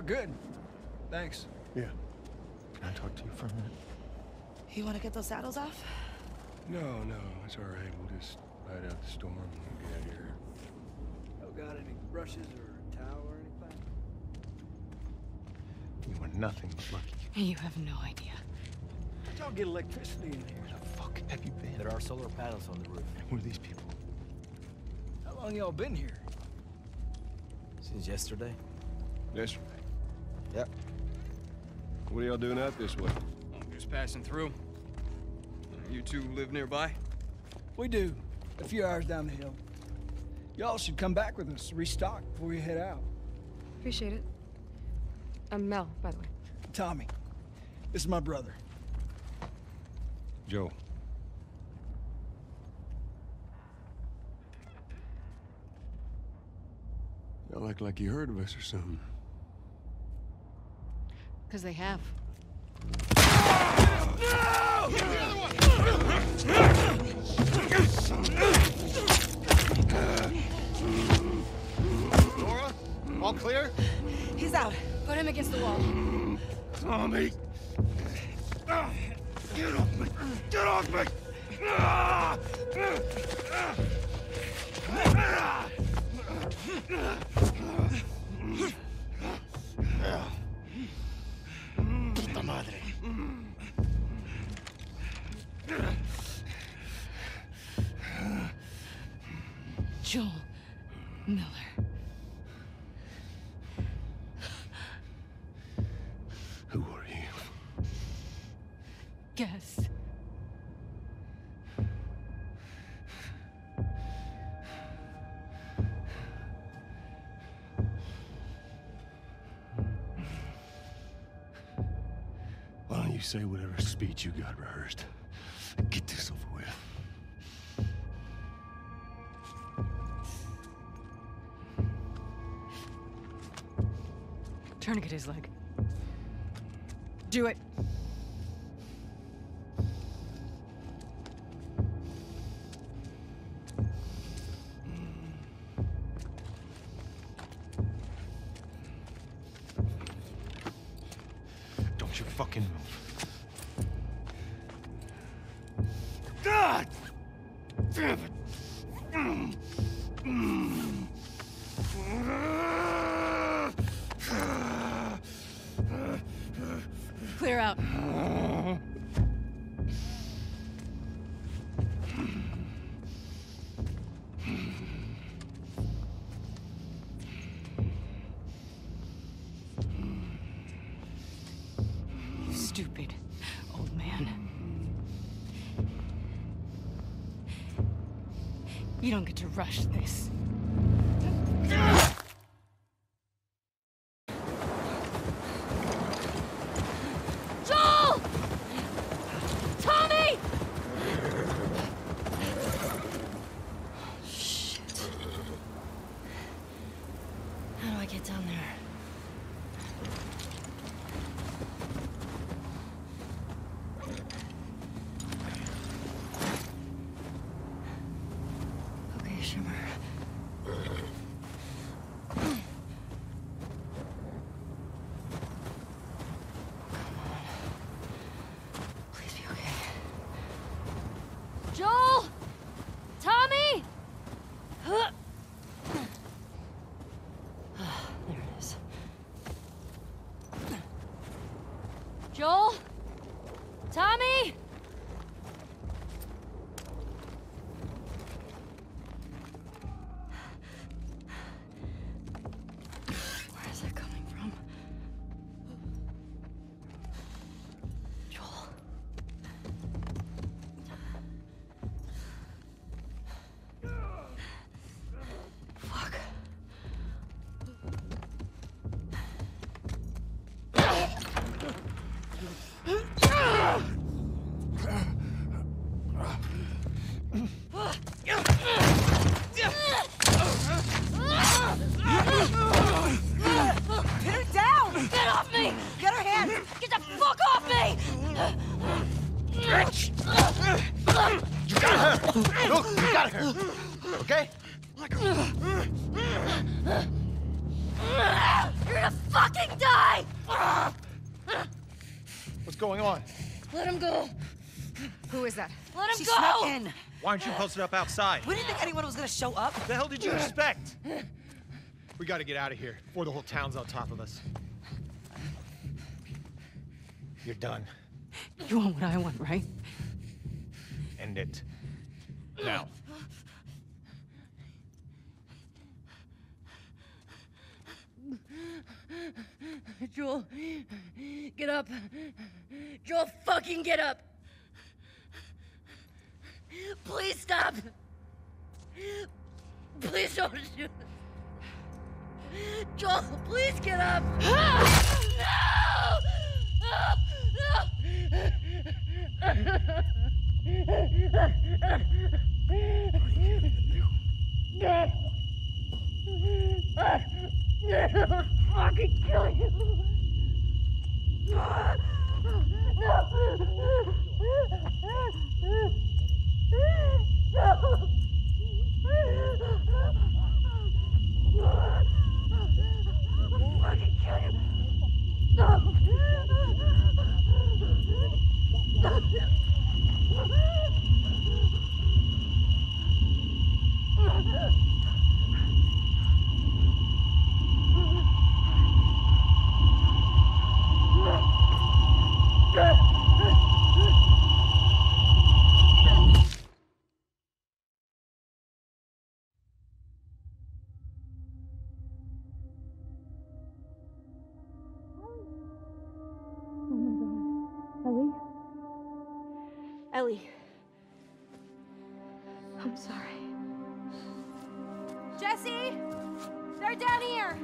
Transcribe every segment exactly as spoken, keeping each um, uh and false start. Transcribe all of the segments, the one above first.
we're good. Thanks. Yeah. Can I talk to you for a minute? You want to get those saddles off? No, no, it's all right. We'll just ride out the storm and get out of here. Y'all got any brushes or a towel or anything? You were nothing but lucky. You have no idea. How'd y'all get electricity in here? Where the fuck have you been? There are solar panels on the roof. Who are these people? How long y'all been here? Since yesterday? Yesterday. Yep. What are y'all doing out this way? I'm just passing through. You two live nearby? We do. A few hours down the hill. Y'all should come back with us, restock before we head out. Appreciate it. I'm Mel, by the way. Tommy. This is my brother. Joe. Y'all act like you heard of us or something. Because they have. Nora? All clear? He's out. Put him against the wall. Tommy! Get off me! Get off me! Puta madre. Joel Miller. Who are you? Guess. Why don't you say whatever speech you got rehearsed? Get this over with. Tourniquet his leg. Do it. Don't you fucking move. God! Damn it! Mm. Mm. Clear out. You stupid old man. You don't get to rush this. Joel! Tommy! Shit. How do I get down there? Okay, Shimmer. Please be okay. Joel! Tommy! Huh. There it is. Joel? Tommy? Where is that coming from? Joel. Fuck. Pin her down! Get off me! Get her hands! Get the fuck off me! Bitch! You got her! Look, you got her! Okay? gonna fucking die! What's going on? Let him go. Who is that? Let him She go! snuck in. Why aren't you posted up outside? We didn't think anyone was gonna show up. What the hell did you expect? We gotta get out of here before the whole town's on top of us. You're done. You want what I want, right? End it. Now. Joel, get up. Joel, fucking get up. Please stop. Please don't shoot. Joel, please get up. No! I'll fucking kill you. No. Fucking kill you. No. Ellie. I'm sorry. Jesse! They're down here!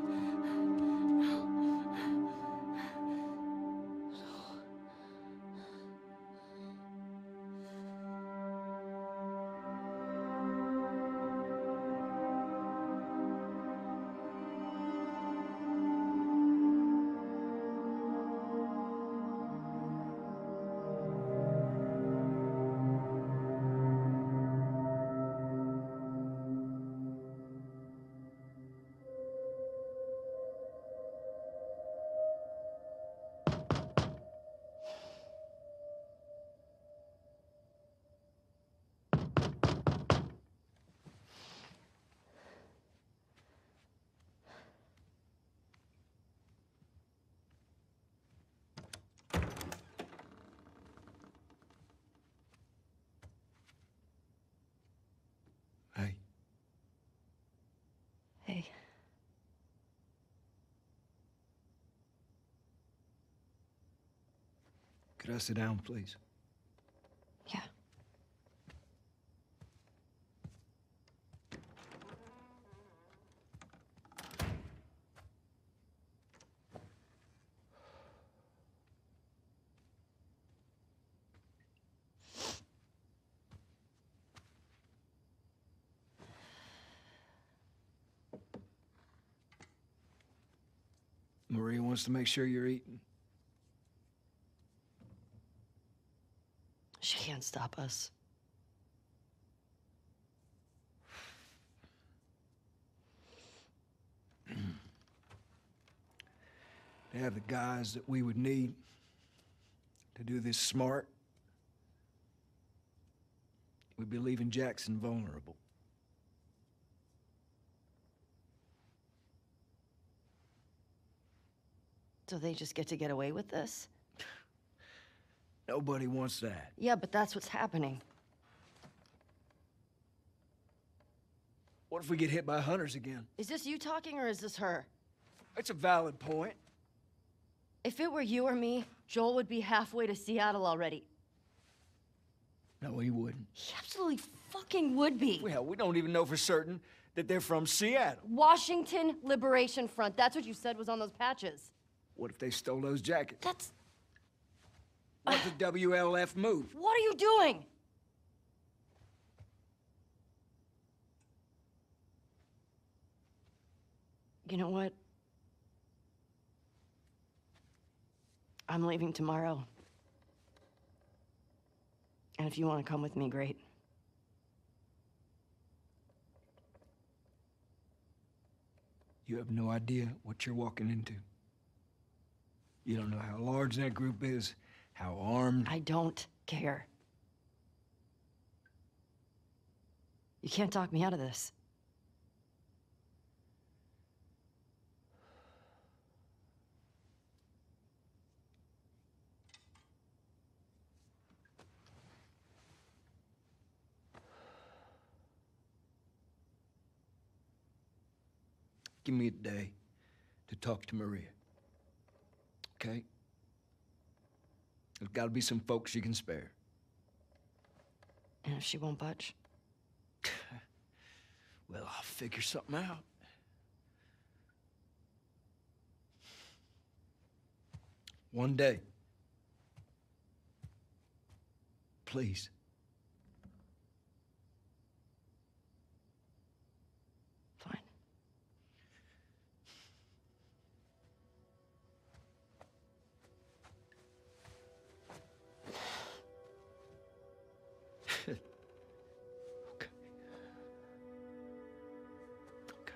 Hey. Hey. Could I sit down, please? Yeah. Maria wants to make sure you're eating. She can't stop us. They have the guys that we would need to do this smart. We'd be leaving Jackson vulnerable. So they just get to get away with this? Nobody wants that. Yeah, but that's what's happening. What if we get hit by hunters again? Is this you talking or is this her? It's a valid point. If it were you or me, Joel would be halfway to Seattle already. No, he wouldn't. He absolutely fucking would be. Well, we don't even know for certain that they're from Seattle. Washington Liberation Front. That's what you said was on those patches. What if they stole those jackets? That's... What's the W L F move? What are you doing? You know what? I'm leaving tomorrow. And if you want to come with me, great. You have no idea what you're walking into. You don't know how large that group is, how armed. I don't care. You can't talk me out of this. Give me a day to talk to Maria. Okay? There's gotta be some folks you can spare. And if she won't budge? Well, I'll figure something out. One day. Please. Fine. Okay. Okay.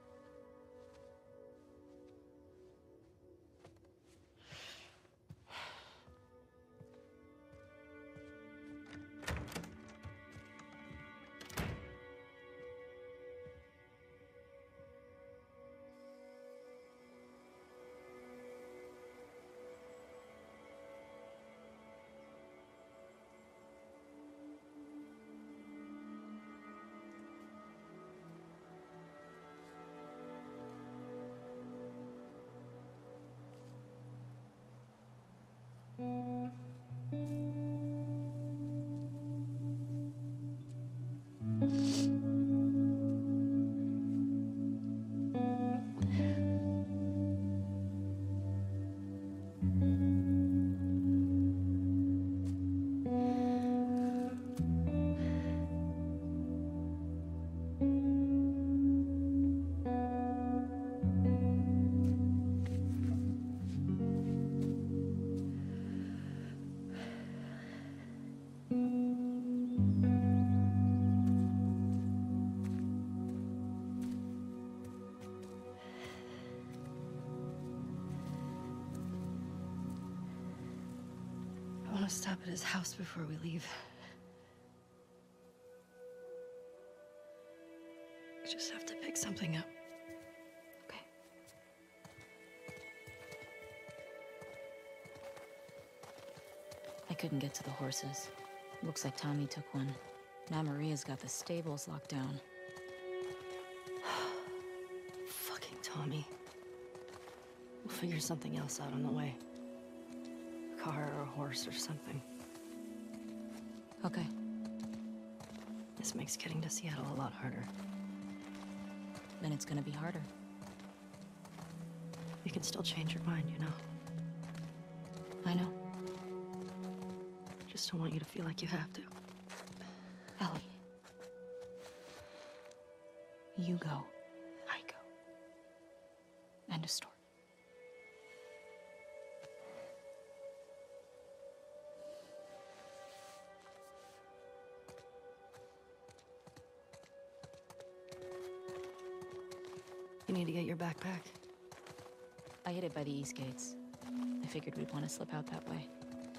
I want to stop at his house before we leave. I just have to pick something up. Okay. I couldn't get to the horses. Looks like Tommy took one. Now Maria's got the stables locked down. Fucking Tommy. We'll figure something else out on the way. A car or a horse or something. Okay. This makes getting to Seattle a lot harder. Then it's gonna be harder. You can still change your mind, you know. I know. Just don't want you to feel like you have to. Ellie. You go. I go. End of story. You need to get your backpack. I hid it by the east gates. I figured we'd want to slip out that way.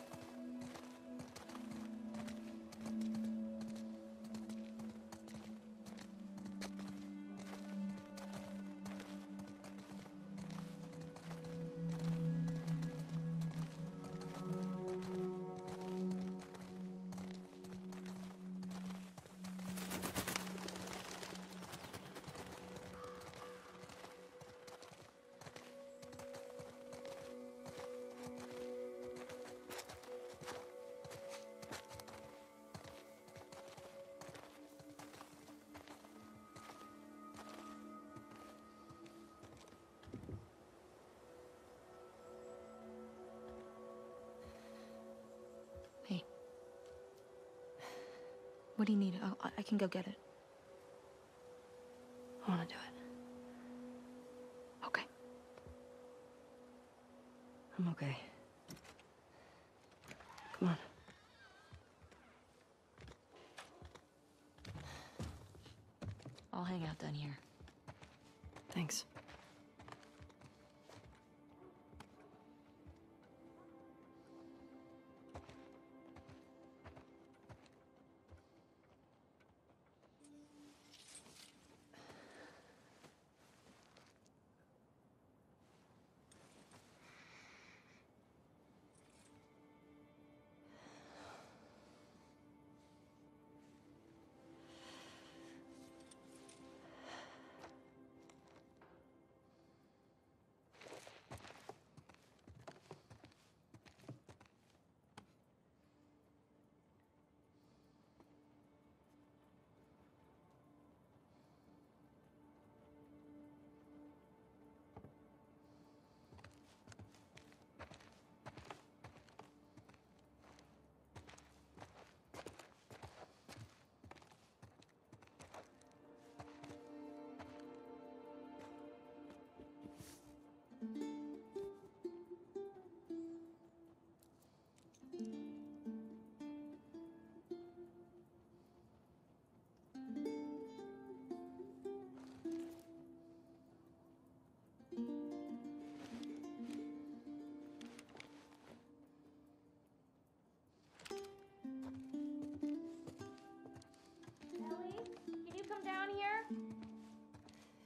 Hey. What do you need? I'll, I can go get it. I want to do it. Okay. I'm okay. Come on. I'll hang out down here. Thanks.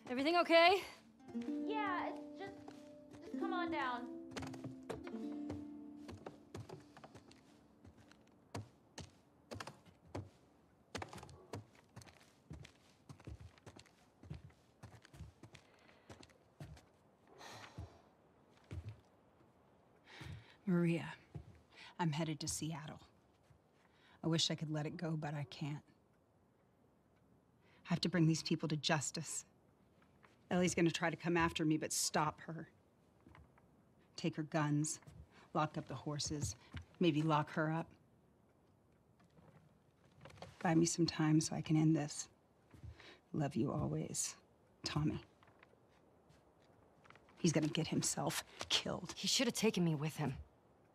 Everything okay? Yeah, it's just, just come on down. Maria, I'm headed to Seattle. I wish I could let it go, but I can't. I have to bring these people to justice. Ellie's gonna try to come after me, but stop her. Take her guns, lock up the horses, maybe lock her up. Buy me some time so I can end this. Love you always, Tommy. He's gonna get himself killed. He should have taken me with him.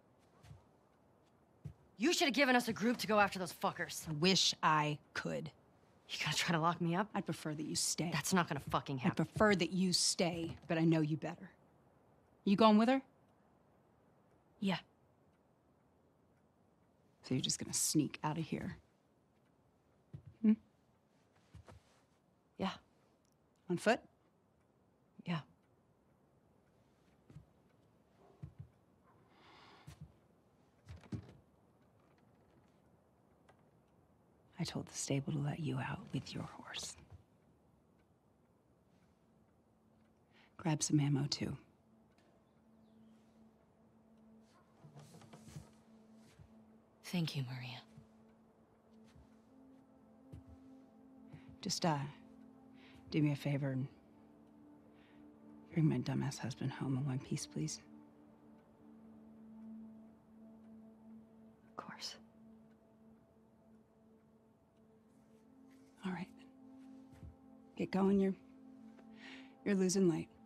You should have given us a group to go after those fuckers. I wish I could. You gonna try to lock me up? I'd prefer that you stay. That's not gonna fucking I happen. prefer that you stay, but I know you better. You going with her? Yeah. So you're just gonna sneak out of here? Hmm? Yeah. On foot? Yeah. I told the stable to let you out with your horse. Grab some ammo, too. Thank you, Maria. Just, uh, do me a favor and bring my dumbass husband home in one piece, please. Of course. All right. Get going. You're, you're losing light.